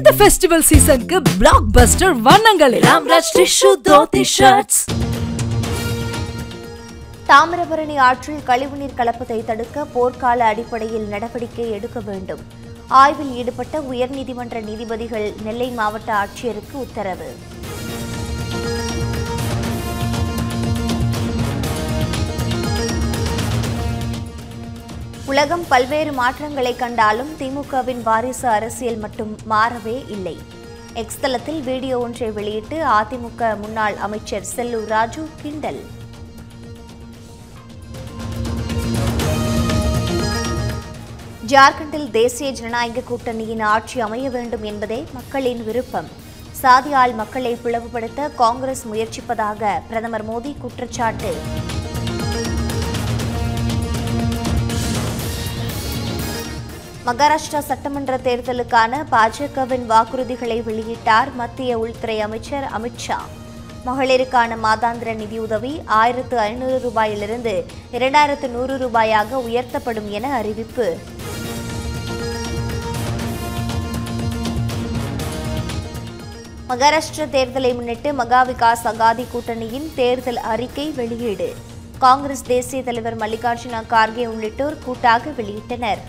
இந்த ஃபெஸ்டிவல் சீசனுக்கு பிளாக்பஸ்டர் வண்ணங்களில் ராம்ராஜ் டிஷ்யூ தோத்தி ஷர்ட்ஸ். தாமிரபரணி ஆற்றில் கழிவுநீர் கலப்பதை தடுக்க போர்க்கால அடிப்படையில் நடவடிக்கை எடுக்க வேண்டும். ஆய்வில் ஈடுபட்ட உயர்நீதிமன்ற நீதிபதிகள் நெல்லை மாவட்ட ஆட்சியருக்கு உத்தரவு. உலகம் பல்வேறு மாற்றங்களை கண்டாலும் திமுகவின் வாரிசு அரசியல் மட்டும் மாறவே இல்லை. எக்ஸ் தளத்தில் வீடியோ ஒன்றை வெளியிட்டு அதிமுக முன்னாள் அமைச்சர் செல்லூர் ராஜு கிண்டல். ஜார்க்கண்டில் தேசிய ஜனநாயக கூட்டணியின் ஆட்சி அமைய வேண்டும் என்பதே மக்களின் விருப்பம். சாதியால் மக்களை பிளவுபடுத்த காங்கிரஸ் முயற்சிப்பதாக பிரதமர் மோடி குற்றச்சாட்டு. மகாராஷ்டிரா சட்டமன்ற தேர்தலுக்கான பாஜகவின் வாக்குறுதிகளை வெளியிட்டார் மத்திய உள்துறை அமைச்சர் அமித்ஷா. மகளிருக்கான மாதாந்திர நிதியுதவி 1500 ரூபாயிலிருந்து 2100 ரூபாயாக உயர்த்தப்படும் என அறிவிப்பு. மகாராஷ்டிரா தேர்தலை முன்னிட்டு மகா விகாஸ் அகாதி கூட்டணியின் தேர்தல் அறிக்கை வெளியீடு. காங்கிரஸ் தேசிய தலைவர் மல்லிகார்ஜுன கார்கே உள்ளிட்டோர் கூட்டாக வெளியிட்டனர்.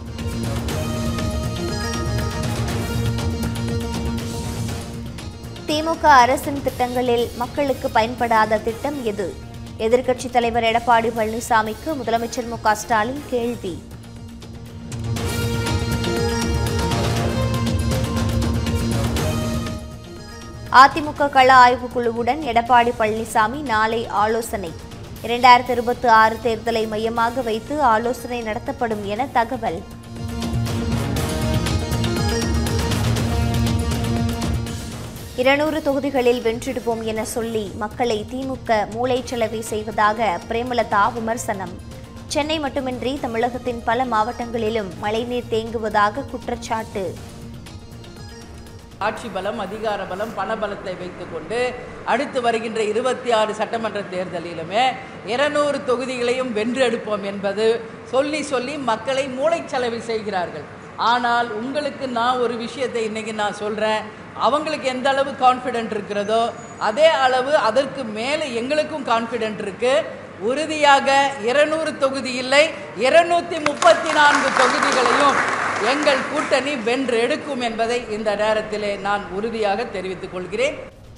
திமுக அரசின் திட்டங்களில் மக்களுக்கு பயன்படாத திட்டம் எது? எதிர்க்கட்சித் தலைவர் எடப்பாடி பழனிசாமிக்கு முதலமைச்சர் மு.க. ஸ்டாலின் கேள்வி. அதிமுக கள ஆய்வுக்குழுவுடன் எடப்பாடி பழனிசாமி நாளை ஆலோசனை. 2026 தேர்தலை மையமாக வைத்து ஆலோசனை நடத்தப்படும் என தகவல். இருநூறு தொகுதிகளில் வென்றிடுவோம் என சொல்லி மக்களை திமுக மூளைச்சலவை செய்வதாக பிரேமலதா விமர்சனம். சென்னை மட்டுமின்றி தமிழகத்தின் பல மாவட்டங்களிலும் மழைநீர் தேங்குவதாக குற்றச்சாட்டு. ஆட்சி பலம், அதிகார பலம், பணபலத்தை வைத்துக் கொண்டு அடுத்து வருகின்ற 26 சட்டமன்ற தேர்தலிலுமே 200 தொகுதிகளையும் வென்றெடுப்போம் என்பது சொல்லி சொல்லி மக்களை மூளைச்சலவை செய்கிறார்கள். ஆனால் உங்களுக்கு நான் ஒரு விஷயத்தை இன்னைக்கு நான் சொல்றேன். அவங்களுக்கு எந்த அளவு கான்ஃபிடென்ட் இருக்கிறதோ அதே அளவு அதற்கு மேலே எங்களுக்கும் கான்ஃபிடென்ட் இருக்கு. உறுதியாக 200 தொகுதி இல்லை, 234 தொகுதிகளையும் எங்கள் கூட்டணி வென்று எடுக்கும் என்பதை இந்த நேரத்திலே நான் உறுதியாக தெரிவித்துக் கொள்கிறேன்.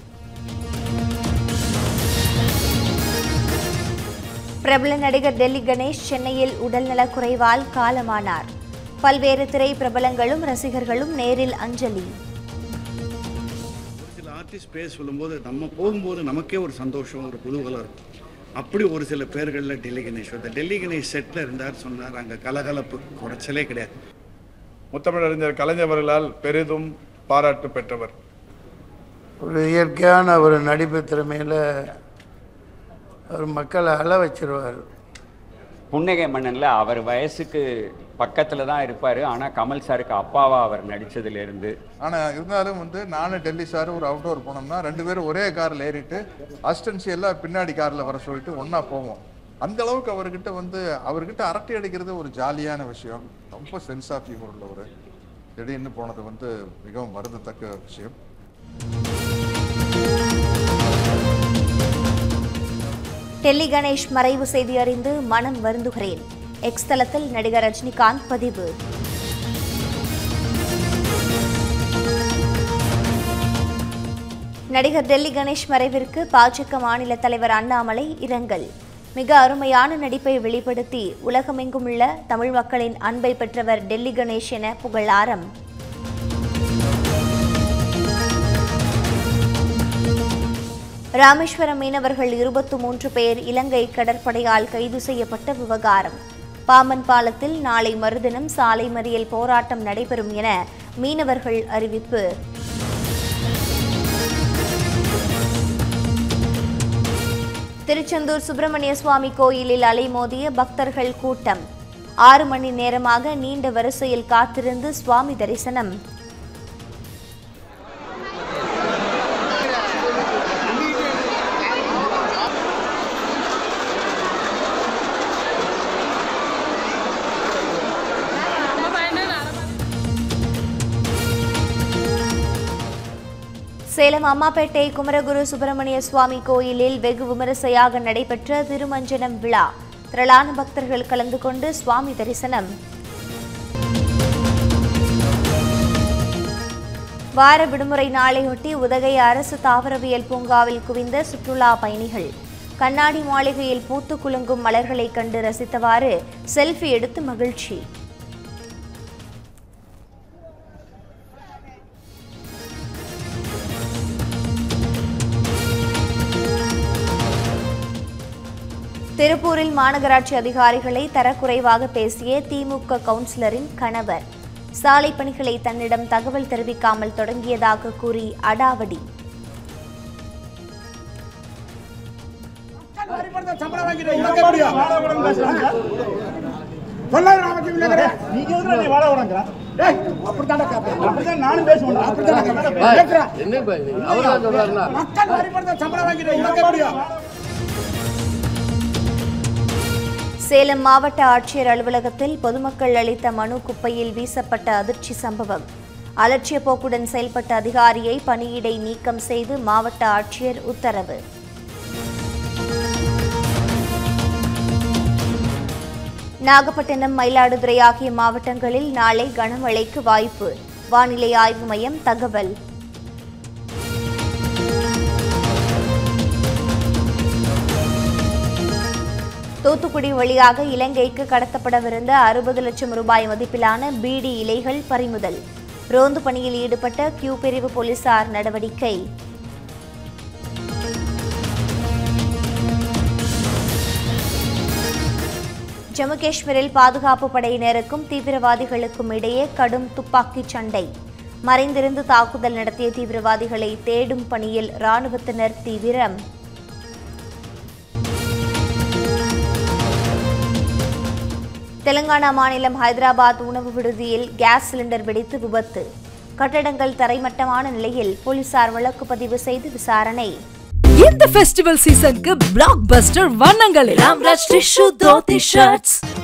பிரபல நடிகர் டெல்லி கணேஷ் சென்னையில் உடல்நலக் குறைவால் காலமானார். பல்வேறு திரை பிரபலங்களும் ரசிகர்களும் நேரில் அஞ்சலி. ஒரு சில ஆர்டிஸ்ட் பேர் சொல்லும்போது நம்ம போகும்போது நமக்கே ஒரு சந்தோஷம், ஒரு குதூகலம் இருக்கும். அப்படி ஒரு சில பேர்களில் டெல்லி கணேஷ் டெல்லி கணேஷ் செட்டில் இருந்தார் சொன்னார். அங்கே கலகலப்பு குறைச்சலே கிடையாது. முத்தமிழறிஞர் கலைஞர் அவர்களால் பெரிதும் பாராட்டு பெற்றவர். ஒரு இயற்கையான ஒரு நடிப்பு திறமையில் அவர் மக்களை அழ வச்சிருவார். புன்னகை மன்னனில் அவர் வயசுக்கு பக்கத்தில் தான் இருப்பார். ஆனால் கமல் சாருக்கு அப்பாவா அவர் நடித்ததுலேருந்து. ஆனால் இருந்தாலும் நானும் டெல்லி சார் ஒரு அவுட்டோர் போனோம்னா 2 பேரும் ஒரே காரில் ஏறிட்டு அசிஸ்டன்சி எல்லாம் பின்னாடி காரில் வர சொல்லிட்டு ஒன்றா போவோம். அந்த அளவுக்கு அவர்கிட்ட அரட்டை அடிக்கிறது ஒரு ஜாலியான விஷயம். ரொம்ப சென்ஸ் ஆஃப் ஹியூமர் உள்ளவர். திடீர்னு போனது மிகவும் வருந்தத்தக்க விஷயம். டெல்லி கணேஷ் மறைவு செய்தி அறிந்து மனம் வருந்துகிறேன். எக்ஸ் தளத்தில் நடிகர் ரஜினிகாந்த் பதிவு. நடிகர் டெல்லி கணேஷ் மறைவிற்கு பாஜக மாநில தலைவர் அண்ணாமலை இரங்கல். மிக அருமையான நடிப்பை வெளிப்படுத்தி உலகமெங்கும் உள்ள தமிழ் மக்களின் அன்பை பெற்றவர் டெல்லி கணேஷ் என புகழாரம். ராமேஸ்வரம் மீனவர்கள் 23 பேர் இலங்கை கடற்படையால் கைது செய்யப்பட்ட விவகாரம். பாம்பன் பாலத்தில் நாளை மறுதினம் சாலை மறியல் போராட்டம் நடைபெறும் என மீனவர்கள் அறிவிப்பு. திருச்செந்தூர் சுப்பிரமணிய சுவாமி கோயிலில் அலைமோதிய பக்தர்கள் கூட்டம். 6 மணி நேரமாக நீண்ட வரிசையில் காத்திருந்து சுவாமி தரிசனம். சேலம் அம்மாப்பேட்டை குமரகுரு சுப்பிரமணிய சுவாமி கோயிலில் வெகு விமரிசையாக நடைபெற்ற திருமஞ்சனம் விழா. திரளான பக்தர்கள் கலந்து கொண்டு சுவாமி தரிசனம். வார விடுமுறை நாளையொட்டி உதகை அரசு தாவரவியல் பூங்காவில் குவிந்த சுற்றுலா பயணிகள். கண்ணாடி மாளிகையில் பூத்து குலுங்கும் மலர்களை கண்டு ரசித்தவாறு செல்ஃபி எடுத்து மகிழ்ச்சி. திருப்பூரில் மாநகராட்சி அதிகாரிகளை தரக்குறைவாக பேசிய திமுக கவுன்சிலரின் கணவர். சாலை பணிகளை தன்னிடம் தகவல் தெரிவிக்காமல் தொடங்கியதாக கூறி அடாவடி. சேலம் மாவட்ட ஆட்சியர் அலுவலகத்தில் பொதுமக்கள் அளித்த மனு குப்பையில் வீசப்பட்ட அதிர்ச்சி சம்பவம். அலட்சிய போக்குடன் செயல்பட்ட அதிகாரியை பணியிடை நீக்கம் செய்து மாவட்ட ஆட்சியர் உத்தரவு. நாகப்பட்டினம், மயிலாடுதுறை ஆகிய மாவட்டங்களில் நாளை கனமழைக்கு வாய்ப்பு. வானிலை ஆய்வு மையம் தகவல். தூத்துக்குடி வழியாக இலங்கைக்கு கடத்தப்படவிருந்த 60 லட்சம் ரூபாய் மதிப்பிலான பீடி இலைகள் பறிமுதல். ரோந்து பணியில் ஈடுபட்ட கியூ பிரிவு போலீசார் நடவடிக்கை. ஜம்மு காஷ்மீரில் பாதுகாப்பு படையினருக்கும் தீவிரவாதிகளுக்கும் இடையே கடும் துப்பாக்கிச் சண்டை. மறைந்திருந்து தாக்குதல் நடத்திய தீவிரவாதிகளை தேடும் பணியில் ராணுவத்தினர் தீவிரம். தெலங்கானா மாநிலம் ஹைதராபாத் உணவு விடுதியில் கேஸ் சிலிண்டர் வெடித்து விபத்து. கட்டடங்கள் தரைமட்டமான நிலையில் போலீசார் வழக்கு பதிவு செய்து விசாரணை. இந்த ஃபெஸ்டிவல் சீசனுக்கு பிளாக் பஸ்டர் வண்ணங்கள் எல்லாம் டிஷ்யூ தோத்தி ஷர்ட்ஸ்.